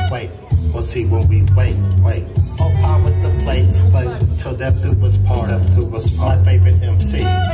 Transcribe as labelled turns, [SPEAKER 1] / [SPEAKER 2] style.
[SPEAKER 1] wait. We'll see when we wait. All power with the plates, wait till death do us part. My favorite MC.